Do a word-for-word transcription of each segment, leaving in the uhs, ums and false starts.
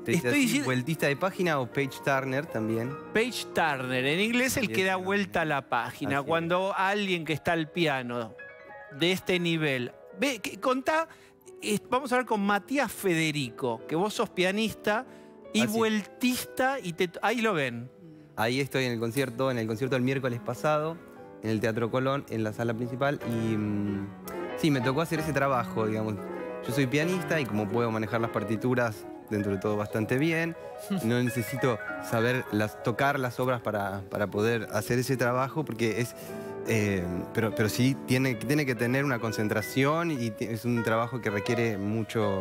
Estoy diciendo... ¿Vueltista de página o page turner también? Page turner, en inglés el que da vuelta a la página. Así Cuando es. alguien que está al piano de este nivel... Ve, que, contá, eh, vamos a hablar con Matías Federico, que vos sos pianista y Así. vueltista, y te, ahí lo ven. Ahí estoy en el concierto, en el concierto del miércoles pasado, en el Teatro Colón, en la sala principal, y mmm, sí, me tocó hacer ese trabajo, digamos. Yo soy pianista y como puedo manejar las partituras dentro de todo bastante bien, no necesito saber las, tocar las obras para, para poder hacer ese trabajo, porque es... Eh, pero, pero sí tiene, tiene que tener una concentración y es un trabajo que requiere mucho...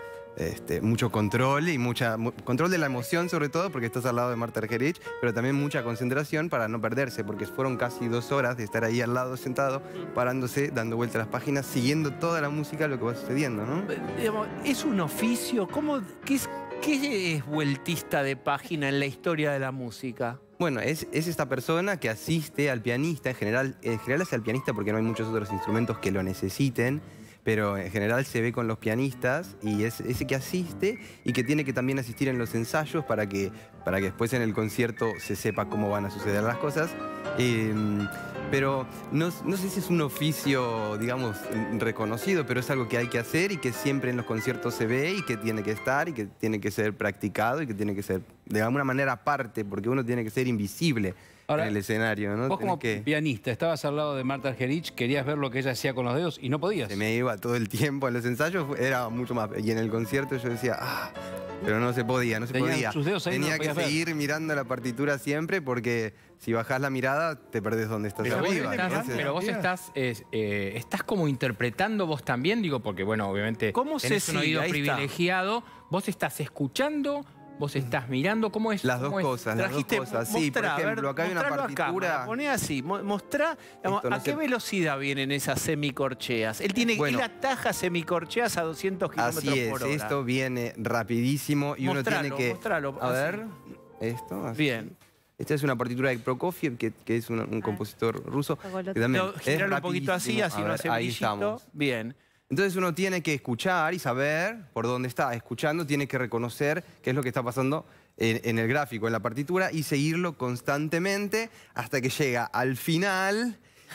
Este, mucho control y mucha mu control de la emoción, sobre todo porque estás al lado de Marta Argerich, pero también mucha concentración para no perderse, porque fueron casi dos horas de estar ahí al lado sentado, parándose, dando vuelta a las páginas, siguiendo toda la música, lo que va sucediendo, ¿no? ¿Es un oficio? ¿Cómo, qué, es, ¿Qué es vueltista de página en la historia de la música? Bueno, es, es esta persona que asiste al pianista, en general, en general es al pianista porque no hay muchos otros instrumentos que lo necesiten, pero en general se ve con los pianistas y es ese que asiste y que tiene que también asistir en los ensayos para que, para que después en el concierto se sepa cómo van a suceder las cosas. Eh, pero no, no sé si es un oficio, digamos, reconocido, pero es algo que hay que hacer y que siempre en los conciertos se ve y que tiene que estar y que tiene que ser practicado y que tiene que ser de alguna manera aparte, porque uno tiene que ser invisible. Ahora, en el escenario, ¿no? Vos Tenés como que... pianista, estabas al lado de Marta Argerich, querías ver lo que ella hacía con los dedos y no podías. Se me iba todo el tiempo en los ensayos, era mucho más... Y en el concierto yo decía, ah, pero no se podía, no se Tenían podía. sus dedos ahí, Tenía no lo que podías seguir ver. mirando la partitura siempre porque si bajás la mirada te perdés donde estás Pero vos arriba. estás, Entonces, pero vos estás, eh, eh, estás como interpretando vos también, digo, porque bueno, obviamente ¿Cómo se tenés un sigue? oído Ahí está. privilegiado. Vos estás escuchando, vos estás mirando, ¿cómo es? Las dos ¿Cómo es? cosas, las dos Trajiste, cosas. Sí, por mostrá, a ver, ejemplo, acá hay una mostralo a partitura... cámara, poné así, mo- mostrá, digamos, Esto no a qué se- velocidad vienen esas semicorcheas. Él tiene, Bueno. él ataja semicorcheas a doscientos kilómetros Así es, por hora. esto viene rapidísimo y Mostralo, uno tiene que... mostralo, a así. ver, esto. Así. Bien. Esta es una partitura de Prokofiev, que, que es un, un compositor ruso. Que también Lo- es giralo un poquito así, rapidísimo. así A no ver, hace ahí brillito. estamos. Bien. Entonces uno tiene que escuchar y saber por dónde está escuchando, tiene que reconocer qué es lo que está pasando en, en el gráfico, en la partitura, y seguirlo constantemente hasta que llega al final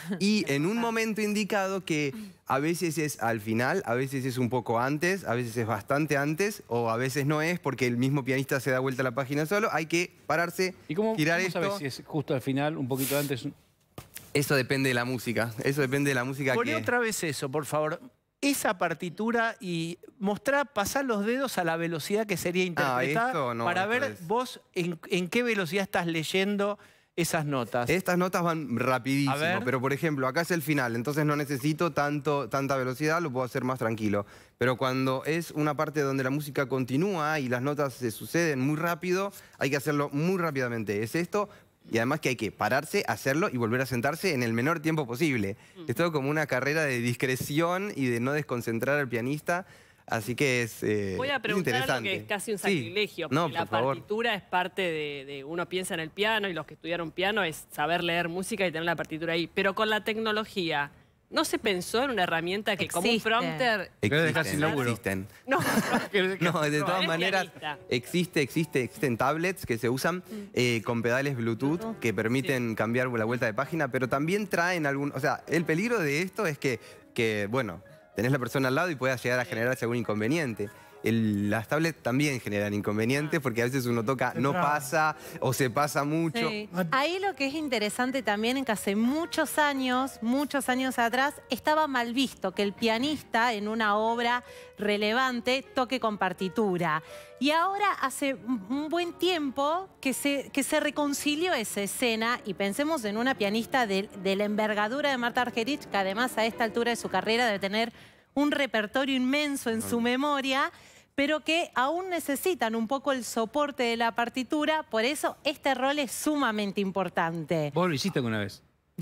y en un momento indicado que a veces es al final, a veces es un poco antes, a veces es bastante antes o a veces no es porque el mismo pianista se da vuelta a la página solo. Hay que pararse, ¿Y cómo, girar cómo esto. sabes si es justo al final, un poquito antes? Eso depende de la música, eso depende de la música Poné que... otra vez eso, por favor. Esa partitura y mostrá, pasar los dedos a la velocidad que sería interpretada esto no, para esto ver es- vos en, en qué velocidad estás leyendo esas notas. Estas notas van rapidísimo, A ver. pero por ejemplo, acá es el final, entonces no necesito tanto, tanta velocidad, lo puedo hacer más tranquilo. Pero cuando es una parte donde la música continúa y las notas se suceden muy rápido, hay que hacerlo muy rápidamente. Es esto, y además que hay que pararse, hacerlo y volver a sentarse en el menor tiempo posible. Es todo como una carrera de discreción y de no desconcentrar al pianista. Así que es eh, Voy a es preguntar algo interesante. que es casi un Sí. sacrilegio, porque No, la por favor. partitura es parte de, de... Uno piensa en el piano y los que estudiaron piano es saber leer música y tener la partitura ahí. Pero con la tecnología, ¿no se pensó en una herramienta que como un Existe. prompter... Querés dejar sin Existen, laburo. existen. No, No, de todas eres maneras, pianista. existe, existe, existen tablets que se usan eh, con pedales Bluetooth que permiten cambiar la vuelta de página, pero también traen algún... O sea, el peligro de esto es que, que bueno, tenés la persona al lado y pueda llegar a generarse algún inconveniente. El- las tablets también generan inconvenientes porque a veces uno toca, no pasa o se pasa mucho. Sí. Ahí lo que es interesante también es que hace muchos años, muchos años atrás, estaba mal visto que el pianista en una obra relevante toque con partitura. Y ahora hace un un buen tiempo que se, que se reconcilió esa escena y pensemos en una pianista de, de la envergadura de Marta Argerich, que además a esta altura de su carrera debe tener un repertorio inmenso en su memoria, pero que aún necesitan un poco el soporte de la partitura, por eso este rol es sumamente importante. Vos lo hiciste alguna vez.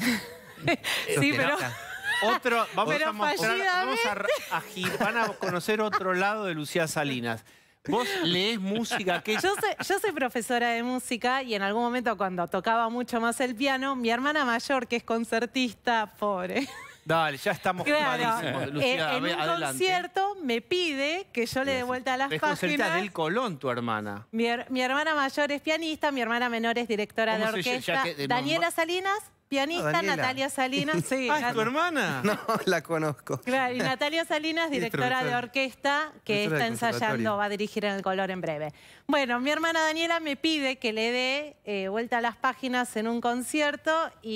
Sí, pero... Otro, vamos Pero a mostrar, vamos a, fallidamente. a gir- van a conocer otro lado de Lucía Salinas. Vos leés música que... Yo soy, yo soy profesora de música y en algún momento cuando tocaba mucho más el piano, mi hermana mayor, que es concertista, pobre, Dale, ya estamos Claro, clarísimos, eh, Lucía, en ve, un adelante. concierto me pide que yo le dé vuelta a las Es concertista páginas. del Colón, tu hermana. Mi, her- mi hermana mayor es pianista, mi hermana menor es directora de ¿Cómo se llama? orquesta. Ya que- no, Daniela ma- Salinas, pianista, Ah, Daniela. Natalia Salinas, sí. Ah, ¿es Nat- tu hermana? No, la conozco. Claro, y Natalia Salinas, Sí, directora de profesora. orquesta, que Profesora está del ensayando, conservatorio. va a dirigir en el Color en breve. Bueno, mi hermana Daniela me pide que le dé eh, vuelta a las páginas en un concierto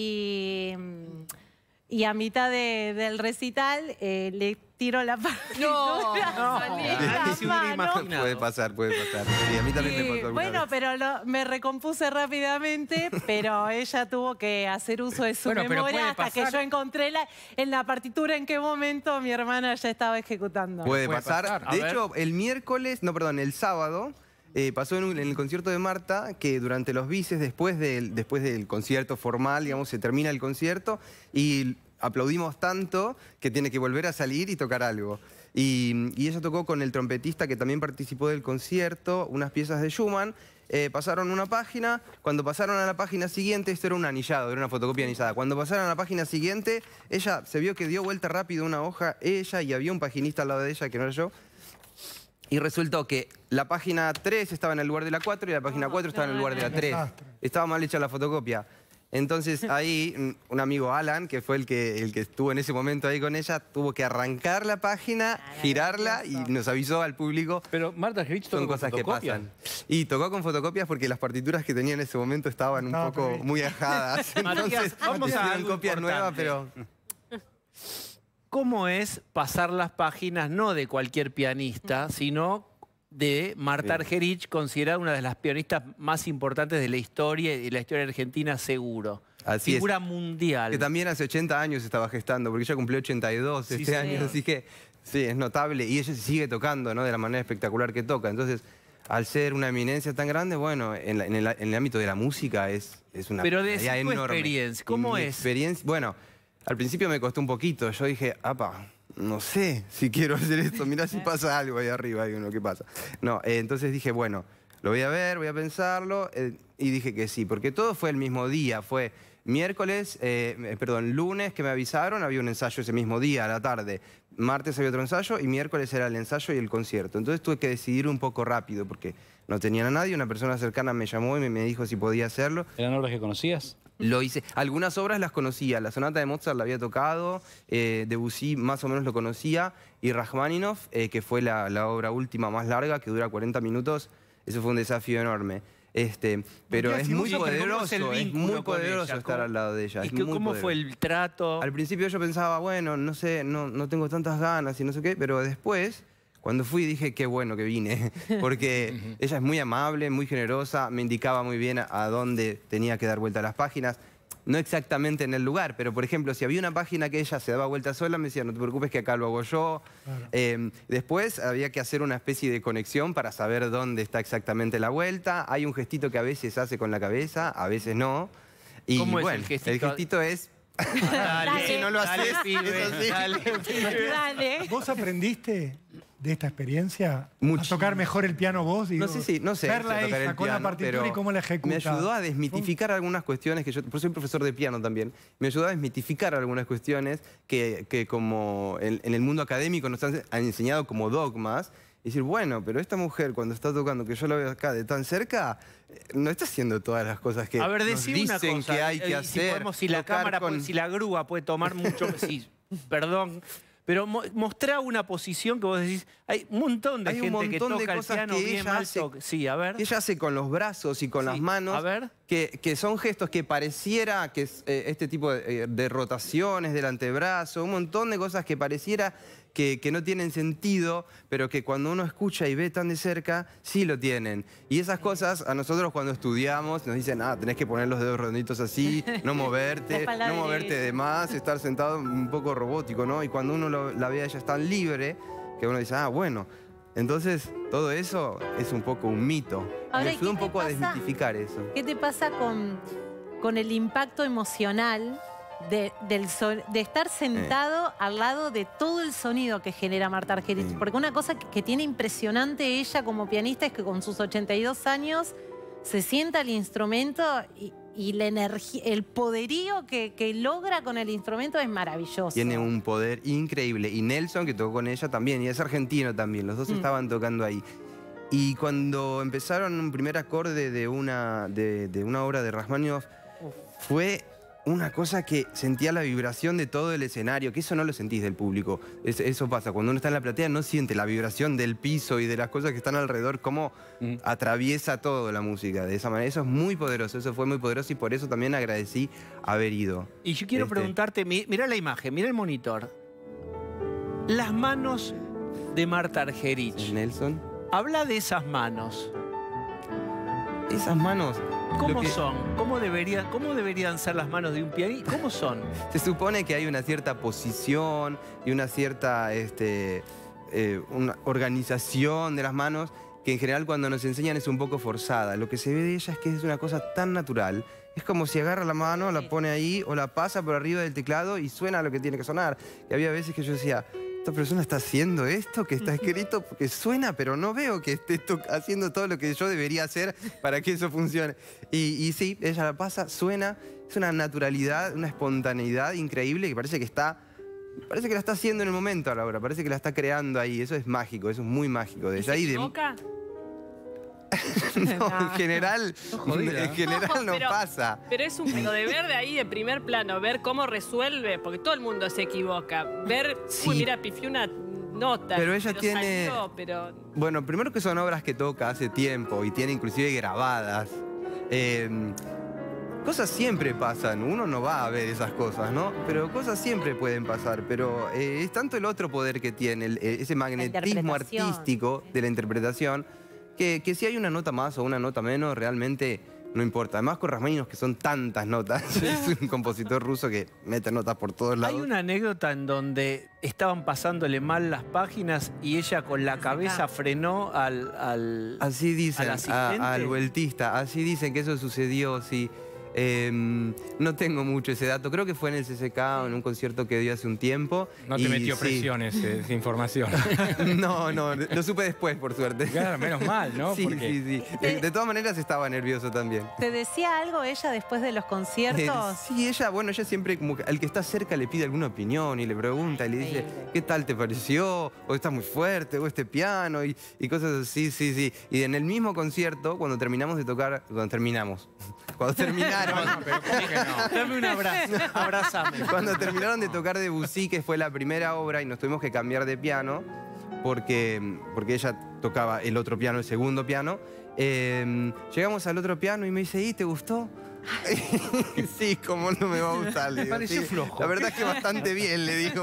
y, mm, y a mitad de- del recital eh, le tiro la partitura. no. salí de Nadie las se hubiera manos. imaginado. Puede pasar, puede pasar. Sí, a mí también me Y, pasó alguna bueno, vez. pero lo- me recompuse rápidamente, pero ella tuvo que hacer uso de su Bueno, pero memoria puede hasta que pasar. yo encontré la, en la partitura en qué momento mi hermana ya estaba ejecutando. Puede, Puede pasar. pasar. A De ver. hecho, el miércoles, no, perdón, el sábado, eh, pasó en, un- en el concierto de Marta que durante los bises, después del, después del concierto formal, digamos, se termina el concierto y aplaudimos tanto que tiene que volver a salir y tocar algo. Y, y ella tocó con el trompetista que también participó del concierto, unas piezas de Schumann. Eh, pasaron una página, cuando pasaron a la página siguiente, esto era un anillado, era una fotocopia anillada. Cuando pasaron a la página siguiente, ella se vio que dio vuelta rápido una hoja, ella, y había un paginista al lado de ella, que no era yo. Y resultó que la página tres estaba en el lugar de la cuatro y la página cuatro estaba en el lugar de la tres. Estaba mal hecha la fotocopia. Entonces ahí un- un amigo Alan, que fue el que, el que estuvo en ese momento ahí con ella, tuvo que arrancar la página, girarla y nos avisó al público. Pero Marta Argerich tocó Son con cosas que fotocopia. pasan. Y tocó con fotocopias porque las partituras que tenía en ese momento estaban un Estaba poco previsto. muy ajadas. Matías, Entonces vamos a hicieron algo copias nuevas, importante. pero... ¿Cómo es pasar las páginas no de cualquier pianista, sino de Marta Bien. Argerich, considerada una de las pianistas más importantes de la historia y de la historia argentina seguro? Así es. Figura mundial. Que también hace ochenta años estaba gestando, porque ella cumplió ochenta y dos Sí, este sí. año, así que sí, es notable. Y ella sigue tocando, ¿no? De la manera espectacular que toca. Entonces, al ser una eminencia tan grande, bueno, en, la- en el, en el ámbito de la música es, es una Pero de personalidad tu enorme. experiencia, Y ¿cómo mi es? experiencia, bueno, al principio me costó un poquito. Yo dije, apa, no sé si quiero hacer esto. Mirá si pasa algo ahí arriba, hay uno que pasa. No, eh, entonces dije, bueno, lo voy a ver, voy a pensarlo. eh, y dije que sí, porque todo fue el mismo día. Fue miércoles, eh, perdón, lunes que me avisaron, había un ensayo ese mismo día, a la tarde. Martes había otro ensayo y miércoles era el ensayo y el concierto. Entonces tuve que decidir un poco rápido porque no tenían a nadie. Una persona cercana me llamó y me, me dijo si podía hacerlo. ¿Eran obras que conocías? Lo hice. Algunas obras las conocía. La sonata de Mozart la había tocado, eh, Debussy más o menos lo conocía, y Rachmaninoff, eh, que fue la, la obra última más larga, que dura cuarenta minutos, eso fue un desafío enorme. Este, pero Matías, es ¿y vos muy sos- poderoso, ¿Cómo es el es vínculo muy con poderoso ella? estar ¿Cómo- al lado de ella. ¿Y es qué- muy cómo fue poderoso. el trato? Al principio yo pensaba, bueno, no sé, no, no tengo tantas ganas y no sé qué, pero después, cuando fui, dije, qué bueno que vine, porque ella es muy amable, muy generosa, me indicaba muy bien a, a dónde tenía que dar vuelta a las páginas. No exactamente en el lugar, pero por ejemplo, si había una página que ella se daba vuelta sola, me decía, no te preocupes que acá lo hago yo. Claro. Eh, después había que hacer una especie de conexión para saber dónde está exactamente la vuelta. Hay un gestito que a veces hace con la cabeza, a veces no. Y ¿Cómo es el bueno, gestito? el gestito es... Dale, Si no lo dale, haces, pibe, eso sí. dale, pibe. Dale. ¿Vos aprendiste de esta experiencia Mucho. a tocar mejor el piano vos? Digo, No sé si, no sé, verla sé a tocar ella el con la piano, partitura pero y cómo la ejecuta. me ayudó a desmitificar algunas cuestiones que yo, por soy profesor de piano también, me ayudó a desmitificar algunas cuestiones que, que como en, en el mundo académico nos han, han enseñado como dogmas. Y decir, bueno, pero esta mujer cuando está tocando, que yo la veo acá de tan cerca, eh, no está haciendo todas las cosas que A ver, nos decí una dicen cosa. que hay eh, que si hacer. podemos, si la tocar cámara, con- puede- si la grúa puede tomar mucho, sí, perdón. Pero mo- mostrá una posición que vos decís, hay un montón de Hay un gente que montón de toca el cosas piano que bien ella mal. hace- toca- Sí, a ver. que ella hace con los brazos y con Sí, las manos, a ver. Que, que son gestos que pareciera que es eh, este tipo de, eh, de rotaciones del antebrazo, un montón de cosas que pareciera que, que no tienen sentido, pero que cuando uno escucha y ve tan de cerca, sí lo tienen. Y esas cosas a nosotros cuando estudiamos nos dicen, ah, tenés que poner los dedos redonditos así, no La moverte, espalda no moverte derecha. de más, estar sentado un poco robótico, ¿no? Y cuando uno lo- la ve a ella tan libre, que uno dice, ah, bueno. Entonces, todo eso es un poco un mito. Ahora, Me ¿y ayudó qué un te poco a pasa? desmitificar eso. ¿Qué te pasa con, con el impacto emocional de, del sol- de estar sentado al lado de todo el sonido que genera Marta Argerich? Sí. Porque una cosa que, que tiene impresionante ella como pianista es que con sus ochenta y dos años se sienta al instrumento y, y la energía, el poderío que, que logra con el instrumento es maravilloso. Tiene un poder increíble. Y Nelson, que tocó con ella también, y es argentino también, los dos Mm. estaban tocando ahí. Y cuando empezaron un primer acorde de una, de, de una obra de Rachmaninoff, fue una cosa que sentía la vibración de todo el escenario, que eso no lo sentís del público. Es, eso pasa, cuando uno está en la platea no siente la vibración del piso y de las cosas que están alrededor, cómo Mm. atraviesa todo la música de esa manera. Eso es muy poderoso, eso fue muy poderoso y por eso también agradecí haber ido. Y yo quiero Este. preguntarte, mi- mirá la imagen, mirá el monitor. Las manos de Marta Argerich. Nelson, Habla de esas manos. esas manos... ¿Cómo lo que- son? ¿Cómo deberían, ¿Cómo deberían ser las manos de un pianista? ¿Cómo son? Se supone que hay una cierta posición y una cierta este, eh, una organización de las manos que en general cuando nos enseñan es un poco forzada. Lo que se ve de ella es que es una cosa tan natural. Es como si agarra la mano, la pone ahí o la pasa por arriba del teclado y suena lo que tiene que sonar. Y había veces que yo decía, ¿esta persona está haciendo esto que está escrito? Porque suena, pero no veo que esté to- haciendo todo lo que yo debería hacer para que eso funcione. Y, y sí, ella la pasa, suena, es una naturalidad, una espontaneidad increíble que parece que está... Parece que la está haciendo en el momento a la hora, parece que la está creando ahí. Eso es mágico, eso es muy mágico. De ¿Y ella se y de... equivoca? No, en general, jodida. en general no pero- pasa. Pero es un pero de ver de ahí de primer plano, ver cómo resuelve, porque todo el mundo se equivoca. Ver, Sí. uy, mira, pifió una nota. Pero ella tiene- salió, pero Bueno, primero que son obras que toca hace tiempo y tiene inclusive grabadas. Eh, cosas siempre pasan, uno no va a ver esas cosas, ¿no? Pero cosas siempre pueden pasar, pero eh, es tanto el otro poder que tiene, el- eh, ese magnetismo interpretación. artístico de la interpretación, que, que si hay una nota más o una nota menos, realmente no importa. Además con Rachmaninoff, que son tantas notas, es un compositor ruso que mete notas por todos lados. Hay una anécdota en donde estaban pasándole mal las páginas y ella con la cabeza frenó al... al... Así dicen, ¿Al a- asistente? al vueltista, así dicen que eso sucedió, sí. Eh, no tengo mucho ese dato, creo que fue en el C C K, en un concierto que dio hace un tiempo. No te y metió sí. presiones eh, esa información. No, no, lo supe después, por suerte. Claro, menos mal, ¿no? Sí, Porque- sí, sí. De, de todas maneras estaba nervioso también. ¿Te decía algo ella después de los conciertos? Eh, sí, ella, bueno, ella siempre como que al que está cerca le pide alguna opinión y le pregunta y le dice, Increíble. ¿qué tal te pareció? O está muy fuerte, o este piano y, y cosas así, sí, sí. Y en el mismo concierto, cuando terminamos de tocar, cuando terminamos, cuando terminaron, No, pero ¿cómo que no? Dame un abrazo, abrázame. cuando terminaron de tocar Debussy, que fue la primera obra y nos tuvimos que cambiar de piano, porque, porque ella tocaba el otro piano, el segundo piano, eh, llegamos al otro piano y me dice, ¿y te gustó? Sí, ¿cómo no me va a gustar? Le Me digo, pareció sí. flojo. La verdad es que bastante bien, le digo.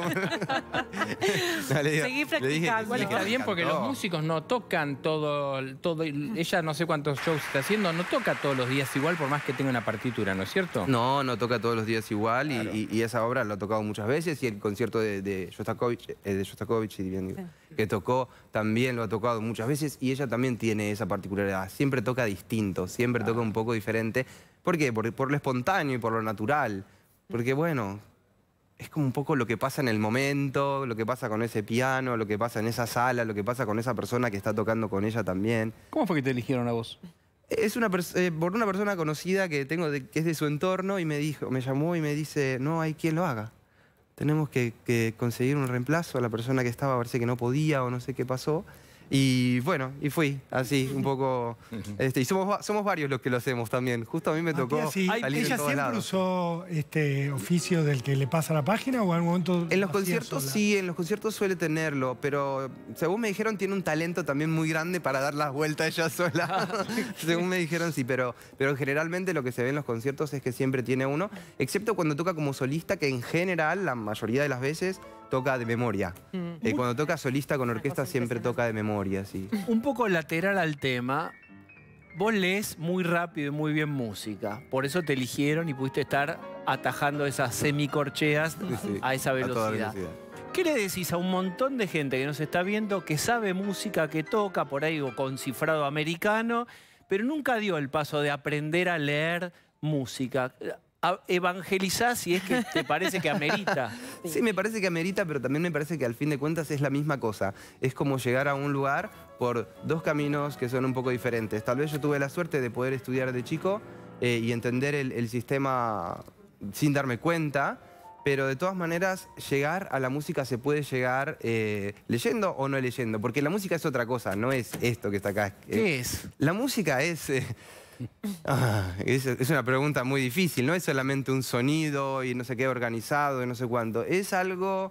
No, le digo- Seguí le dije, practicando. Igual es que "Sí, está me bien porque los encantó". músicos no tocan todo, todo. Ella no sé cuántos shows está haciendo, no toca todos los días igual por más que tenga una partitura, ¿no es cierto? No, no toca todos los días igual y- Claro. y, y esa obra la ha tocado muchas veces y el concierto de, de Shostakovich, eh, de Shostakovich, sí, bien digo, que tocó también lo ha tocado muchas veces y ella también tiene esa particularidad. Siempre toca distinto, siempre toca un poco diferente. ¿Por qué? Por, por lo espontáneo y por lo natural. Porque bueno, es como un poco lo que pasa en el momento, lo que pasa con ese piano, lo que pasa en esa sala, lo que pasa con esa persona que está tocando con ella también. ¿Cómo fue que te eligieron a vos? Es una pers- eh, por una persona conocida que tengo de- que es de su entorno y me dijo, me llamó y me dice, no hay quien lo haga. Tenemos que, que conseguir un reemplazo a la persona que estaba, parece que no podía o no sé qué pasó. Y bueno, y fui así, un poco. Este, y somos, va- somos varios los que lo hacemos también. Justo a mí me tocó Matías, sí. salir en ¿Ella todos siempre lados. usó este oficio del que le pasa la página o en algún momento En lo los hacía conciertos sola? sí, en los conciertos suele tenerlo, pero según me dijeron tiene un talento también muy grande para dar las vueltas ella sola. Según me dijeron sí, pero, pero generalmente lo que se ve en los conciertos es que siempre tiene uno, excepto cuando toca como solista, que en general, la mayoría de las veces, toca de memoria. Eh, cuando toca solista con orquesta cosa siempre impresionante. toca de memoria, sí. Un poco lateral al tema, vos lees muy rápido y muy bien música. Por eso te eligieron y pudiste estar atajando esas semicorcheas sí. a esa A toda velocidad. velocidad. ¿Qué le decís a un montón de gente que nos está viendo que sabe música, que toca por ahí o con cifrado americano, pero nunca dio el paso de aprender a leer música? A- Evangelizá si es que te parece que amerita. Sí, me parece que amerita, pero también me parece que al fin de cuentas es la misma cosa. Es como llegar a un lugar por dos caminos que son un poco diferentes. Tal vez yo tuve la suerte de poder estudiar de chico eh, y entender el, el sistema sin darme cuenta. Pero de todas maneras, llegar a la música se puede llegar eh, leyendo o no leyendo. Porque la música es otra cosa, no es esto que está acá. ¿Qué es? La música es... Eh, ah, es, es una pregunta muy difícil. No es solamente un sonido y no sé qué organizado y no sé cuánto. Es algo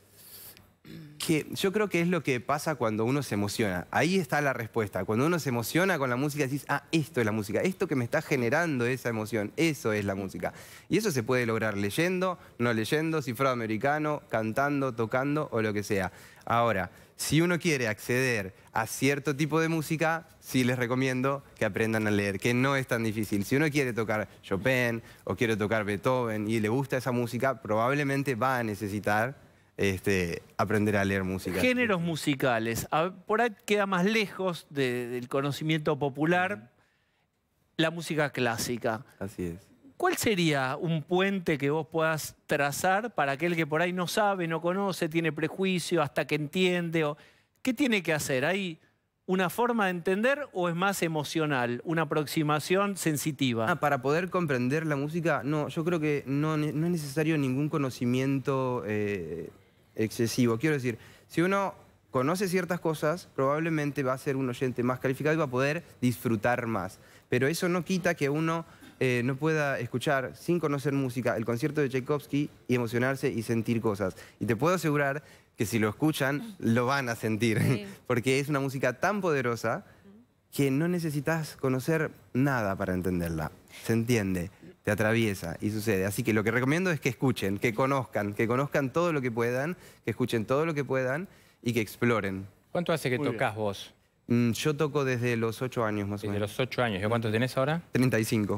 que yo creo que es lo que pasa cuando uno se emociona. Ahí está la respuesta. Cuando uno se emociona con la música, decís, ah, esto es la música. Esto que me está generando esa emoción, eso es la música. Y eso se puede lograr leyendo, no leyendo, cifrado americano, cantando, tocando o lo que sea. Ahora, si uno quiere acceder a cierto tipo de música, sí les recomiendo que aprendan a leer, que no es tan difícil. Si uno quiere tocar Chopin o quiere tocar Beethoven y le gusta esa música, probablemente va a necesitar Este, aprender a leer música. Géneros musicales. A- Por ahí queda más lejos de- del conocimiento popular la música clásica. Así es. ¿Cuál sería un puente que vos puedas trazar para aquel que por ahí no sabe, no conoce, tiene prejuicio, hasta que entiende? O, ¿qué tiene que hacer? ¿Hay una forma de entender o es más emocional, una aproximación sensitiva? Ah, para poder comprender la música, no, yo creo que no, ne- no es necesario ningún conocimiento eh, excesivo. Quiero decir, si uno conoce ciertas cosas, probablemente va a ser un oyente más calificado y va a poder disfrutar más. Pero eso no quita que uno eh, no pueda escuchar, sin conocer música, el concierto de Tchaikovsky y emocionarse y sentir cosas. Y te puedo asegurar que si lo escuchan, lo van a sentir. Sí. Porque es una música tan poderosa que no necesitas conocer nada para entenderla. Se entiende, te atraviesa y sucede. Así que lo que recomiendo es que escuchen, que conozcan, que conozcan todo lo que puedan, que escuchen todo lo que puedan y que exploren. ¿Cuánto hace que Muy tocas vos? Mm, Yo toco desde los ocho años más o Desde menos. los ocho años. ¿Y cuánto tenés ahora? treinta y cinco.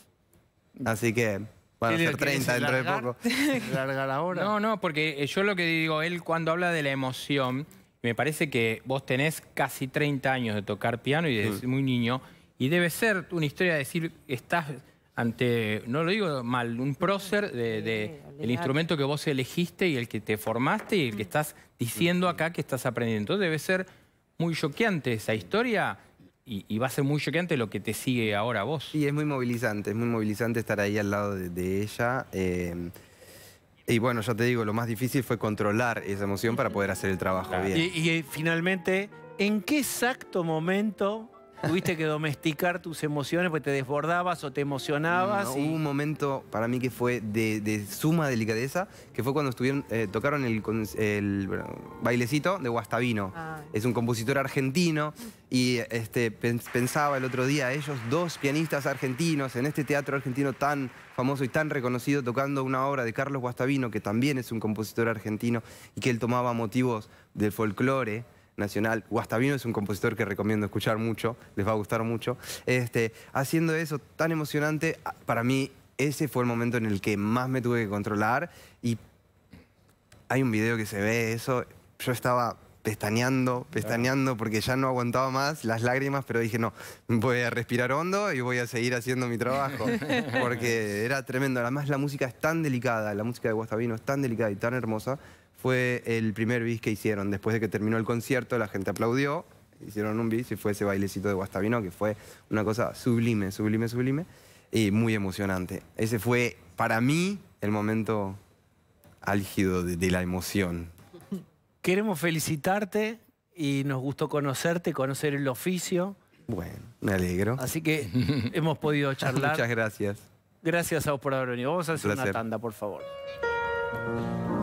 Así que van a ¿Qué le ser querés treinta dentro de largar? poco. ¿Largar ahora? No, no, porque yo lo que digo, él cuando habla de la emoción, me parece que vos tenés casi treinta años de tocar piano y desde muy niño, y debe ser una historia de decir, estás ante, no lo digo mal, un prócer de, de el instrumento que vos elegiste y el que te formaste y el que estás diciendo acá que estás aprendiendo. Entonces debe ser muy choqueante esa historia y, y va a ser muy choqueante lo que te sigue ahora a vos. Sí, es muy movilizante, es muy movilizante estar ahí al lado de, de ella. eh, y bueno, ya te digo, lo más difícil fue controlar esa emoción para poder hacer el trabajo bien. Y, y, eh, finalmente, ¿en qué exacto momento tuviste que domesticar tus emociones porque te desbordabas o te emocionabas? No, y- hubo un momento para mí que fue de, de suma delicadeza, que fue cuando estuvieron, eh, tocaron el, con- el bueno, bailecito de Guastavino. Ah. Es un compositor argentino y este, pens- pensaba el otro día, ellos dos pianistas argentinos en este teatro argentino tan famoso y tan reconocido, tocando una obra de Carlos Guastavino, que también es un compositor argentino y que él tomaba motivos del folclore nacional. Guastavino es un compositor que recomiendo escuchar mucho, les va a gustar mucho. Este, haciendo eso tan emocionante, a- para mí ese fue el momento en el que más me tuve que controlar y hay un video que se ve eso, yo estaba pestañeando, pestañeando porque ya no aguantaba más las lágrimas, pero dije no, voy a respirar hondo y voy a seguir haciendo mi trabajo, porque era tremendo. Además la música es tan delicada, la música de Guastavino es tan delicada y tan hermosa. Fue el primer bis que hicieron. Después de que terminó el concierto, la gente aplaudió, hicieron un bis y fue ese bailecito de Guastavino, que fue una cosa sublime, sublime, sublime, y muy emocionante. Ese fue, para mí, el momento álgido de, de la emoción. Queremos felicitarte y nos gustó conocerte, conocer el oficio. Bueno, me alegro. Así que hemos podido charlar. Muchas gracias. Gracias a vos por haber venido. Vamos a hacer placer. una tanda, por favor.